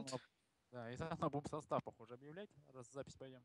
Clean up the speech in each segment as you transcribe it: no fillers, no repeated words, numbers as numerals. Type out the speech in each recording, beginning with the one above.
Да, и заодно будем состав, похоже, объявлять, раз запись пойдем.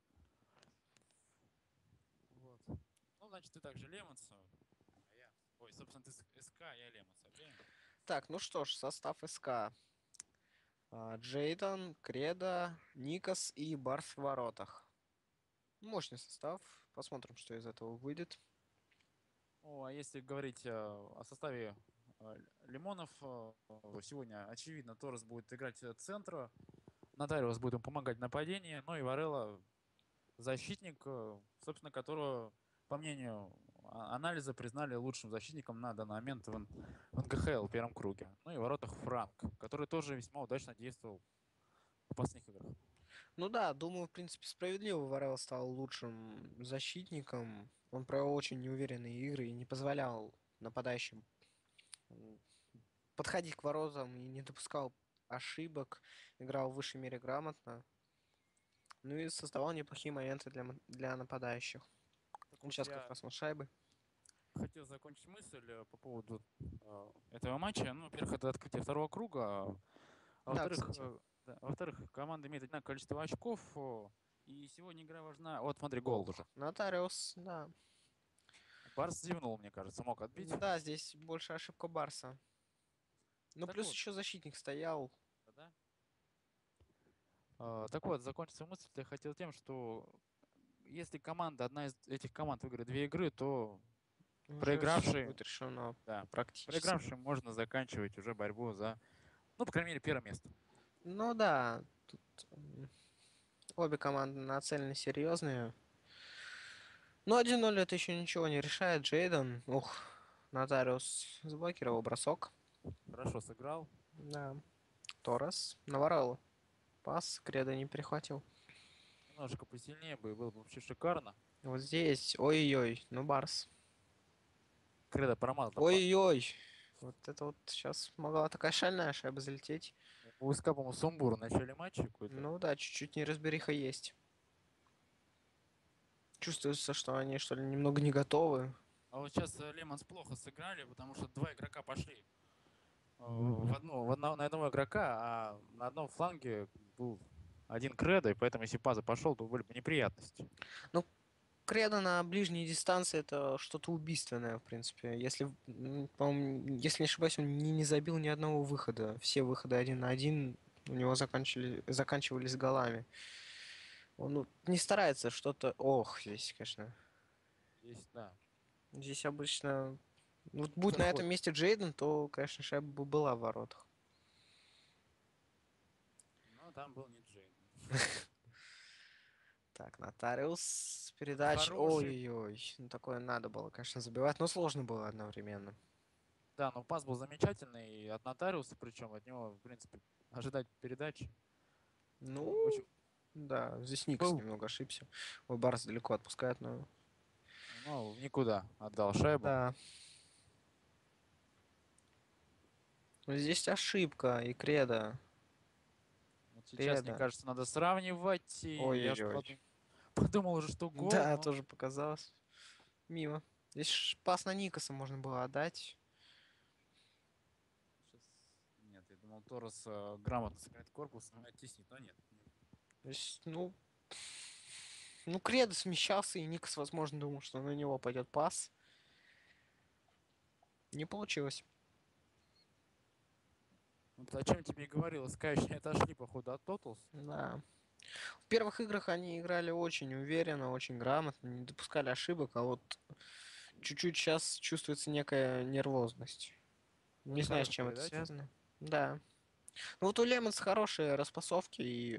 Вот. Ну, значит, ты также Лемонс, а я... Ой, собственно, ты СК, а я Лемонс объявим. Так, ну что ж, состав СК. Джейден, Кредо, Никас и Барс в воротах. Мощный состав. Посмотрим, что из этого выйдет. О, а если говорить о составе Лимонов, сегодня, очевидно, Торрес будет играть центра, Нотариус будет ему помогать в нападении, ну и Варелла защитник, собственно, которого, по мнению анализа, признали лучшим защитником на данный момент в НКХЛ в первом круге. Ну и в воротах Франк, который тоже весьма удачно действовал в последних играх. Ну да, думаю, в принципе, справедливо Варел стал лучшим защитником. Он провел очень неуверенные игры и не позволял нападающим подходить к воротам и не допускал ошибок. Играл в высшей мере грамотно. Ну и создавал неплохие моменты для нападающих. Так Он вот, сейчас как я раз на шайбы. хотел закончить мысль по поводу этого матча. Ну, во-первых, это открытие второго круга, а Да, во-вторых, кстати. да, во-вторых, команда имеет одинаковое количество очков, и сегодня игра важна. Вот, смотри, гол уже. Ох, Нотариус, да. Барс зевнул, мне кажется, мог отбить. Да, здесь больше ошибка Барса. Ну, Так плюс вот, еще защитник стоял. да? Так вот, закончится мысль, я хотел тем, что если команда, одна из этих команд выиграет две игры, то Уже все проигравший, будет решено да, практически. проигравший можно заканчивать уже борьбу за, ну, по крайней мере, первое место. Ну да, тут обе команды нацелены серьезные. Ну, 1-0 это еще ничего не решает. Джейден, ух, Нотариус заблокировал бросок. Хорошо сыграл. Да, Торрес наворол. Пас, Кредо не перехватил. Немножко посильнее бы, было бы вообще шикарно. Вот здесь, ой-ой-ой, ну Барс. Кредо промазал пас. Ой-ой, вот это вот сейчас могла такая шальная шайба залететь. У СК, по-моему, сумбур в начале матча какой-то. Ну да, чуть-чуть неразбериха есть. Чувствуется, что они что ли немного не готовы. А вот сейчас Лемонс плохо сыграли, потому что два игрока пошли на одного игрока, а на одном фланге был один Кредо, и поэтому если Паза пошел, то были бы неприятности. Ну, Кредо на ближней дистанции это что-то убийственное, в принципе. Если, по-моему, если не ошибаюсь, он не забил ни одного выхода. Все выходы один на один у него заканчивались голами. Он не старается что-то... Ох, здесь, конечно. Здесь, да, Здесь обычно... Вот будь на этом заходит. месте Джейден, то, конечно, шайба бы была в воротах. Но там был не Джейн. Так, Нотариус, Вот передача. хороший. Ой-ой-ой. Ну, такое надо было, конечно, забивать, но сложно было одновременно. Да, но пас был замечательный и от Нотариуса, причем от него, в принципе, ожидать передачи. Ну, Очень да, здесь Никс был, немного ошибся. Ой, Барс далеко отпускает, но... ну, в никуда отдал шайбу. Да, но здесь ошибка, и Кредо. Вот сейчас, мне Кредо. кажется, надо сравнивать. И я уж Ой-ой-ой. подумал уже, что гол, Да, но тоже показалось. Мимо. Здесь пас на Никаса можно было отдать. сейчас... Нет, я думал, Торос грамотно сыграет корпус, но оттеснит, но нет. Здесь, ну, Кредо смещался, и Никас, возможно, думал, что на него пойдет пас. Не получилось. Вот о чем тебе и говорил, СК еще не отошли, походу, от Тоталс. Да. В первых играх они играли очень уверенно, очень грамотно, не допускали ошибок, а вот чуть-чуть сейчас чувствуется некая нервозность. Не Были знаю, с хорошие чем это передачи. связано. Да. Ну вот у Лемонс хорошие распасовки и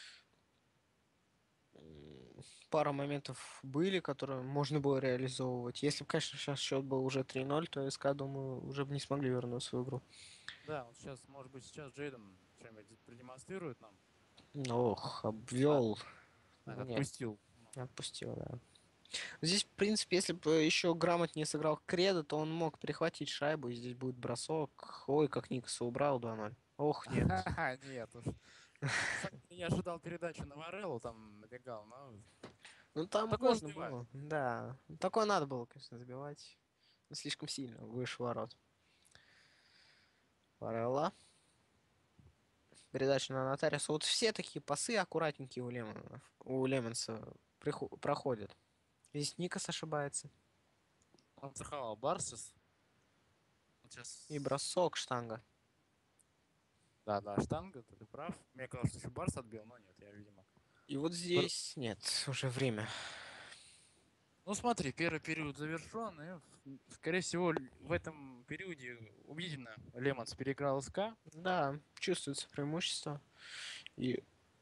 пара моментов были, которые можно было реализовывать. Если бы, конечно, сейчас счет был уже 3-0, то СК, думаю, уже бы не смогли вернуть свою игру. Да, вот сейчас, может быть, сейчас Джейден что-нибудь продемонстрирует нам. Ох, А, обвел. Нет, отпустил. отпустил, да. Здесь, в принципе, если бы еще грамотнее сыграл Кредо, то он мог перехватить шайбу, и здесь будет бросок. Ой, как Никаса убрал 2-0. Ох, нет. Нет уж. На самом деле, я ожидал передачу на Вареллу, там набегал, но Ну там такое можно забивают. было, да. Такое надо было, конечно, забивать. Но слишком сильно, выше ворот. Варелла. Передача на Нотариуса. Вот все такие пасы аккуратненькие у Лемонса проходят. Здесь Никас ошибается. Он страховал Барсис. Вот сейчас... И бросок штанга. Да, да, штанга, ты прав. Мне казалось, что еще Барс отбил, но нет, я, видимо. И вот здесь нет, уже время. Ну смотри, первый период завершен, и, скорее всего, в этом периоде убедительно Лемонс переиграл СК. Да, чувствуется преимущество. И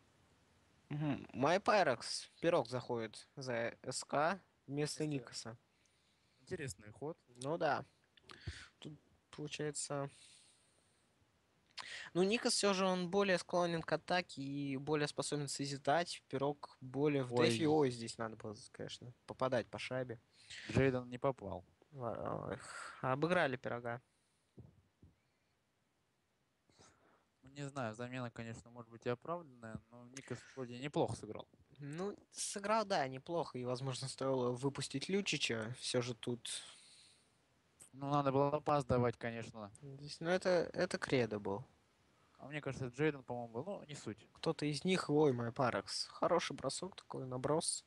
Майпайракс, пирог заходит за СК вместо Вместо- Никаса. Интересный ход. Ну да. Тут получается... Ну, Никас все же он более склонен к атаке и более способен созидать. Пирог более в дефе. Ой, Ой, здесь надо было, конечно, попадать по шайбе. Джейден не попал. Обыграли пирога. Ну, не знаю, замена, конечно, может быть и оправданная, но Никас вроде неплохо сыграл. Ну, сыграл, да, неплохо. И, возможно, стоило выпустить Лючича. Все же тут... Ну, надо было пас давать, конечно. Здесь, ну, это кредо был. А мне кажется, Джейден, по-моему, был. Ну, не суть. Кто-то из них, ой, мой Паракс. Хороший бросок такой, наброс.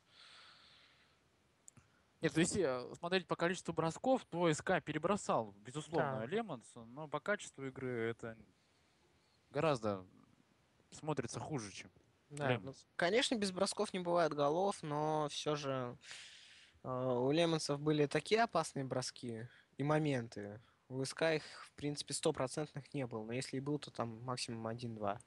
Нет, если смотреть по количеству бросков, то СК перебросал, безусловно, Да, Лемонс, но по качеству игры это гораздо смотрится хуже, чем да. Ну, Лемонс. конечно, без бросков не бывает голов, но все же у лемонцев были такие опасные броски и моменты. У СК их, в принципе, стопроцентных не было. Но если и был, то там максимум один-два.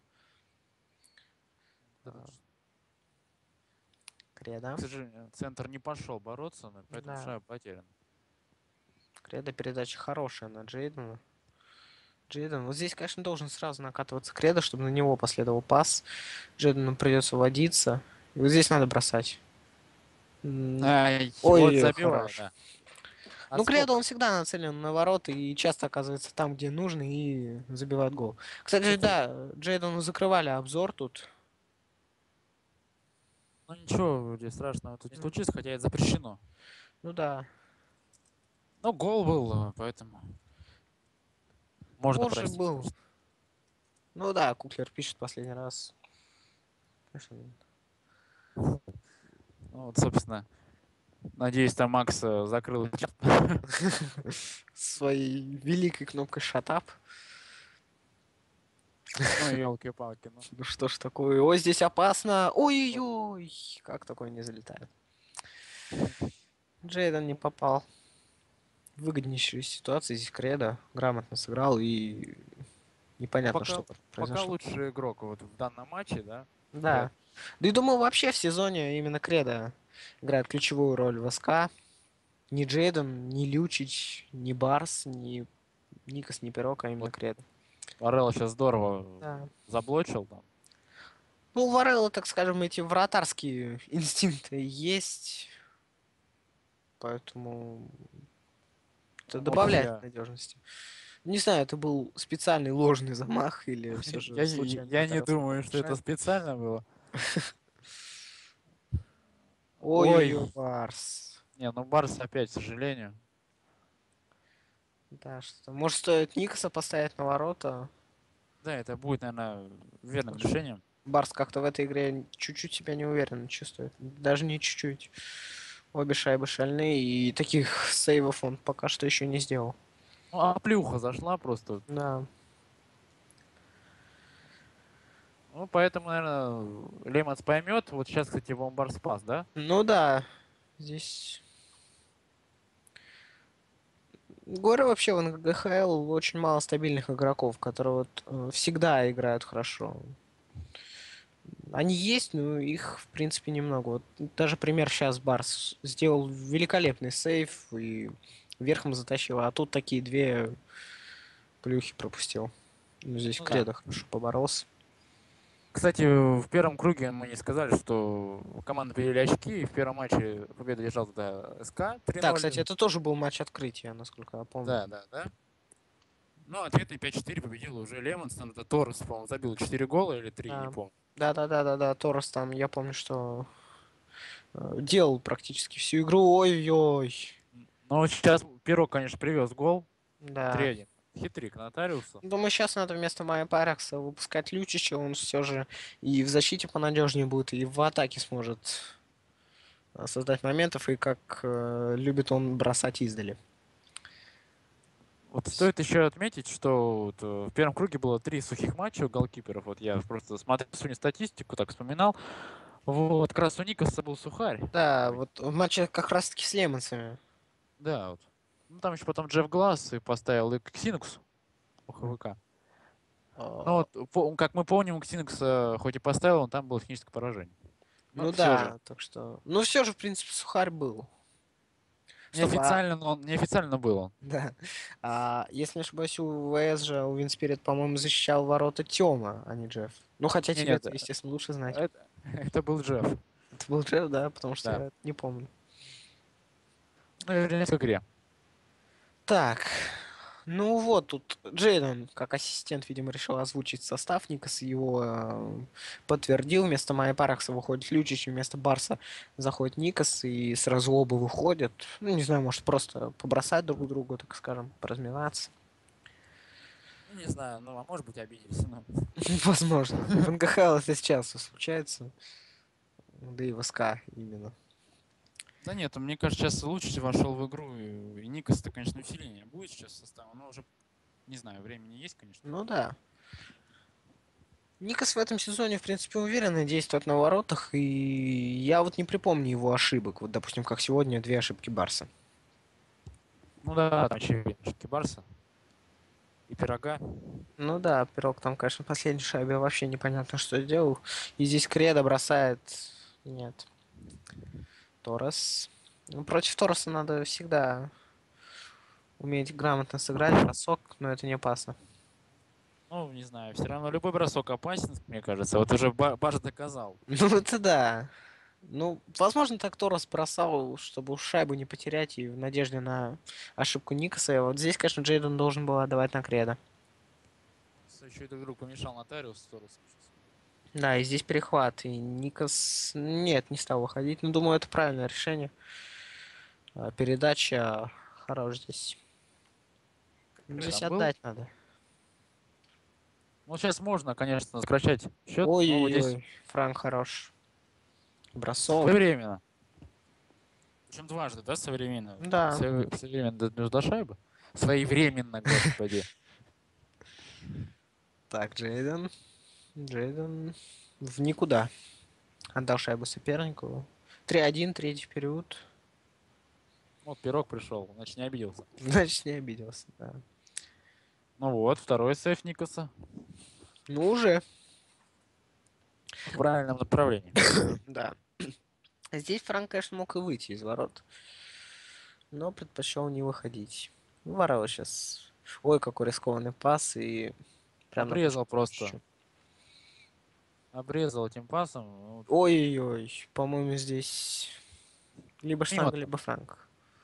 Это А, ж- Кредо. К сожалению, центр не пошел бороться, поэтому Да. шайба потеряна. Кредо передача хорошая на Джейдена. Джейден, вот здесь, конечно, должен сразу накатываться Кредо, чтобы на него последовал пас. Джейдену придется водиться. И вот здесь надо бросать. Ай, вот Ой, забивай, хорош. да. Ну, Кредо, Отскок. он всегда нацелен на ворота и часто оказывается там, где нужно, и забивает гол. Кстати, Кстати, да, Джейдену закрывали обзор тут. ну ничего, вроде страшного тут не М, случится, хотя это запрещено. Ну да. Но гол был, поэтому можно Гол же простить, был. конечно. Ну да, Куклер пишет последний раз. Конечно. Ну, вот, собственно, надеюсь, там Макс закрыл чат. Своей великой кнопкой Shut Up. Ну, елки-палки, ну. Ну что ж такое? Ой, здесь опасно. Ой-ой-ой. Как такое не залетает? Джейден не попал. Выгоднейшую ситуацию здесь Кредо грамотно сыграл и Ну, непонятно, что пока произошло. лучший игрок вот в данном матче, да? Да. Кредо. Да и думаю, вообще в сезоне именно Кредо играет ключевую роль в СКА. Ни Джейден, ни Лючич, ни Барс, ни Никас, ни Пирог, а именно Вот Кредо. Варелла сейчас здорово Да. заблочил там. Ну, у Варелла, так скажем, эти вратарские инстинкты есть, поэтому это Ну, может быть, добавляет надежности. Не знаю, это был специальный ложный замах или все же случайно я не пытался думаю, что это шайбу. специально было. Ой, Ой-ой-ой, Барс. не, ну Барс опять, к сожалению. Да, что-то. Может, стоит Никаса поставить на ворота? Да, это будет, наверное, верным Потому что решением. Барс как-то в этой игре чуть-чуть себя неуверенно чувствует. Даже не чуть-чуть. Обе шайбы шальные, и таких сейвов он пока что еще не сделал. Ну, а плюха зашла просто. Да. Ну, поэтому, наверное, Лемонс поймет. Вот сейчас, кстати, Вомбар спас, да? Ну да, здесь... Говорю, вообще в НГХЛ очень мало стабильных игроков, которые вот всегда играют хорошо. Они есть, но их, в принципе, немного. Вот даже пример сейчас Барс сделал великолепный сейв и верхом затащил, а тут такие две плюхи пропустил. Ну, здесь Ну да. Кредо хорошо поборолся. Кстати, в первом круге мы не сказали, что команда поделили очки. И в первом матче победу держал тогда СК Да, кстати, 3-0. это тоже был матч открытия, насколько я помню. Да, да, да. Ну, ответный 5-4 победил уже Лемонс. Там это Торрес, по-моему, забил 4 гола или 3, не Да. помню. Да, Торрес там, я помню, что делал практически всю игру. Ой-ой. Но сейчас Пирог, конечно, привез гол. Да. 3-1. Хитрик Нотариуса. Думаю, сейчас надо вместо Майя Парекса выпускать Лючича, он все же и в защите понадежнее будет, и в атаке сможет создать моментов, и как любит он бросать издали. Вот стоит еще отметить, что вот, в первом круге было 3 сухих матча у голкиперов. Вот я просто смотрел сегодня статистику, так вспоминал. Вот, как раз у Никаса был сухарь. Да, Такой. вот в матче как раз таки с лемонцами. Да, вот. Ну, там еще потом Джефф Гласс и поставил и Ксинукс у ХВК. Ну А, вот, как мы помним, Ксинукс хоть и поставил, он там было техническое поражение. Но Ну все же. да, так что... Ну все же, в принципе, сухарь был. Стоп, Неофициально был он. да. Если не ошибаюсь, у ВС же, у Винспирит, по-моему, защищал ворота Тёма, а не Джефф. Ну, хотя Не, тебе нет, это, естественно, лучше знать. это был Джефф. Это был Джефф, да, потому что Да. я не помню. Ну, вернее, в игре. Так, ну вот, тут Джейден, как ассистент, видимо, решил озвучить состав. Никас его подтвердил. Вместо Майя Паракса выходит Лючич, вместо Барса заходит Никас, и сразу оба выходят. Ну, не знаю, может, просто побросать друг другу, так скажем, поразминаться. Ну, не знаю, ну, а может быть, обиделись. Ну. Возможно. В НКХЛ это часто случается. Да и в СКА именно. Да нет, мне кажется, сейчас лучше вошел в игру. И Никас-то, конечно, усиление будет сейчас состав. Но уже, не знаю, времени есть, конечно. Ну да. Никас в этом сезоне, в принципе, уверенно действует на воротах, и я вот не припомню его ошибок. Вот, допустим, как сегодня, 2 ошибки Барса. Ну да, там очевидно, что Барса и Пирога. Ну да, Пирог там, конечно, в последней шайбе вообще непонятно, что делал. И здесь Кредо бросает... Нет. Торрес. Ну, против Торреса надо всегда уметь грамотно сыграть бросок, но это не опасно. Ну, не знаю, все равно любой бросок опасен, мне кажется. Вот уже Барс доказал. Ну это да. Ну, возможно, так Торрес бросал, чтобы уж шайбу не потерять и в надежде на ошибку Никаса. И вот здесь, конечно, Джейден должен был отдавать на Кредо. Еще этот вдруг помешал Нотариус Торресом сейчас. Да, и здесь перехват. И Никас... Нет, не стал выходить. Ну, думаю, это правильное решение. Передача хорош здесь. Ну, здесь Там был. отдать надо. Ну, сейчас можно, конечно, сокращать счет, но вот здесь Ой-ой-ой, Франк хорош. Бросок. своевременно. Причем дважды, да, современно? Да. Современно до шайбы. Своевременно, господи. Так, Джейден. Джейден в никуда. Отдал шайбу сопернику. 3-1, третий период. Вот Пирог пришел, значит, не обиделся. Значит, не обиделся, да. Ну вот, второй сейф Никаса Ну, уже. в правильном направлении. Да. Здесь Франк, конечно, мог и выйти из ворот. Но предпочел не выходить. Ну, Варава сейчас... Ой, какой рискованный пас. И прям на Обрезал просто. точку. Обрезал этим пасом. Ну, Ой-ой-ой. По-моему, здесь... Либо мимо. штанга, либо Франк.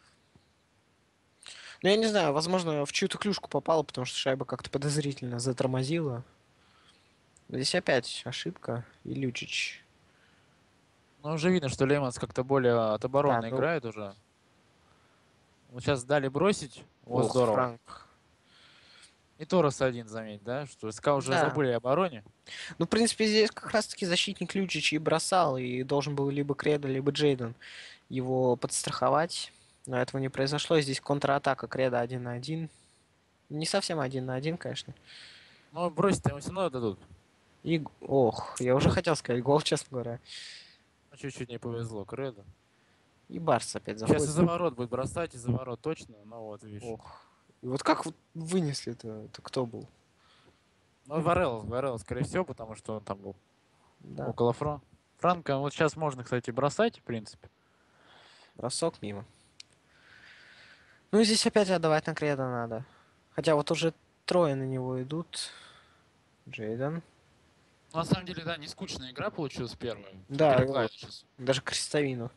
Ну, я не знаю, возможно, в чью-то клюшку попало, потому что шайба как-то подозрительно затормозила. Здесь опять ошибка. И Лючич. Ну, уже видно, что Лемонс как-то более от Да, обороны ну... играет уже. Вот сейчас дали бросить. Вот Ох, здорово. Франк. И Торрес один, заметь, да? Что СКА уже Да. забыли о обороне. Ну, в принципе, здесь как раз-таки защитник Лючич и бросал, и должен был либо Кредо, либо Джейден его подстраховать. Но этого не произошло. Здесь контратака Кредо 1 на 1. Не совсем 1 на 1, конечно. Но бросить-то ему все равно дадут. И... Ох, я уже хотел сказать гол, честно говоря. Ну, чуть-чуть не повезло Кредо. И Барс опять Сейчас заходит. из-за ворот будет бросать, из-за ворот точно. Ну вот, видишь. Ох. И вот как вот вынесли это? Это кто был? Ну, Варел, скорее всего, потому что он там был Да, около Франка. Вот сейчас можно, кстати, бросать, в принципе. бросок мимо. Ну, и здесь опять отдавать на Кредо надо. Хотя вот уже трое на него идут. Джейден. Ну, на самом деле, да, не скучная игра получилась первая. Да, Привлекла вот. сейчас. Даже крестовину.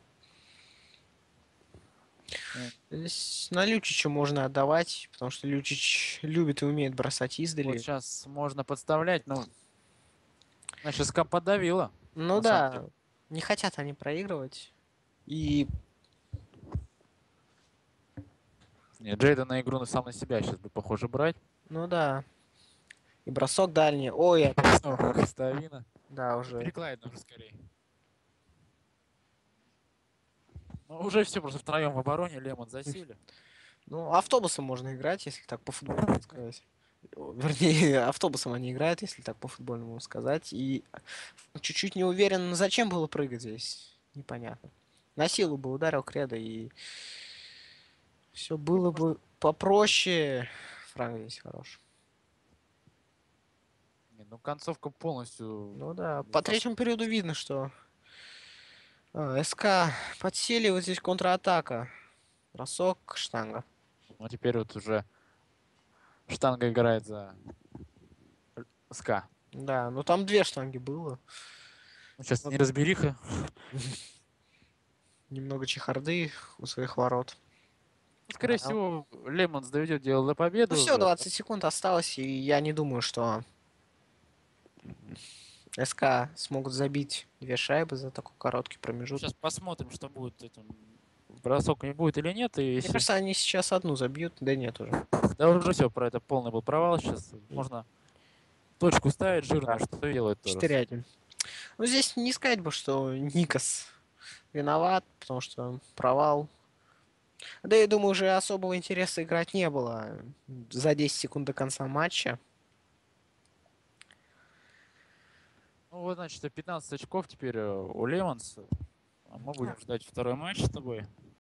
Здесь на Лючича можно отдавать, потому что Лючич любит и умеет бросать Вот издали. сейчас можно подставлять, ну, значит, СКА подавила, Ну на самом да, деле. не хотят они проигрывать. И Нет, Джейда на игру сам на себя сейчас бы, похоже, брать. Ну да. И бросок дальний. Ой, Снова Крестовина. да, уже. Перекладина уже скорее. Ну, уже все, просто втроем в обороне Лемон засели. Ну, автобусом можно играть, если так по-футбольному сказать. Вернее, автобусом они играют, если так по-футбольному сказать. И чуть-чуть не уверен, зачем было прыгать здесь. Непонятно. На силу бы ударил Кредо, и все И было может, бы попроще. Франк здесь хорош. не, ну концовка полностью Ну да, по за третьему периоду видно, что СК подсели, вот здесь контратака. Бросок, штанга. Ну, а теперь вот уже штанга играет за СКА. Да, ну там две штанги было. Ну, сейчас Вот неразбериха. немного чехарды у своих ворот. Ну, скорее Да. всего, Лемонс доведет дело до Ну победы все, уже. 20 секунд осталось, и я не думаю, что СК смогут забить две шайбы за такой короткий Ну, промежуток. сейчас посмотрим, что будет. Бросок не будет или нет. И Мне если... кажется, они сейчас одну забьют, да нет уже. Да уже все, про это полный был провал. Сейчас можно точку ставить Да. жирную, что и делает Торрес. 4-1. Ну здесь не сказать бы, что Никас виноват, потому что провал. Да я думаю, уже особого интереса играть не было за 10 секунд до конца матча. Ну вот, значит, 15 очков теперь у Лемонс. А мы будем ждать второй матч с тобой.